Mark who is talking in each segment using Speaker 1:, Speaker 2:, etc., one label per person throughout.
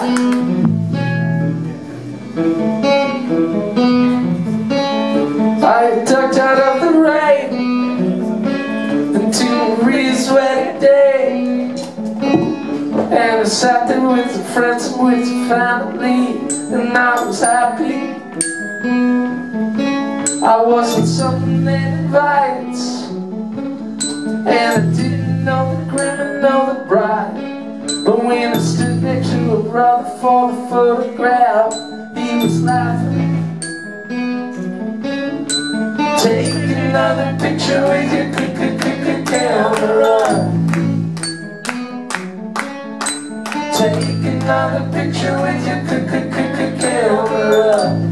Speaker 1: I ducked out of the rain into a really sweaty day, and I sat there with some friends and with some family, and I was happy. I wasn't something that invites, and I didn't know the criminal, the bride. But when I stood next to a brother for the photograph, he was laughing. Take another picture with your camera. Take another picture with your camera.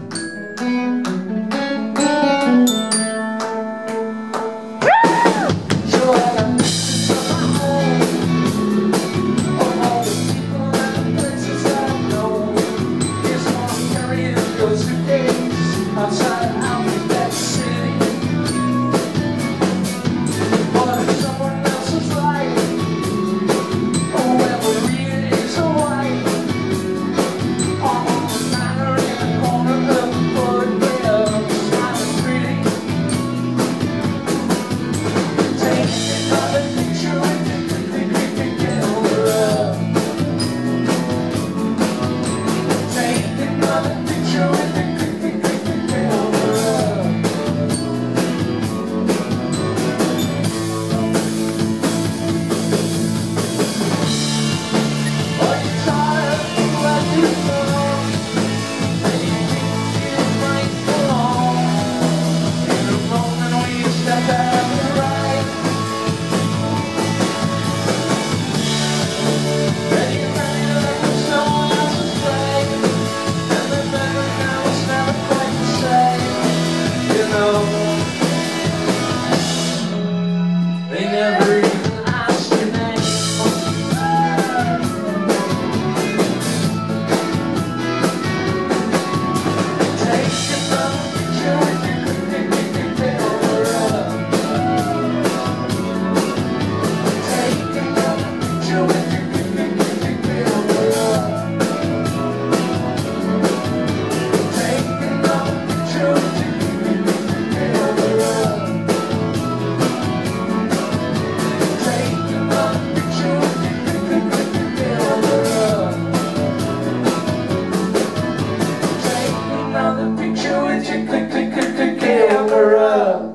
Speaker 1: Outside out in that city, but if someone else is right, oh, every is a white on the manor in the corner of the photograph, smiling pretty. Take another picture with your camera. Take another picture with your they never even asked your name. Take another picture with your camera. Take another picture with your camera. Take another picture with your camera. Another picture with your camera.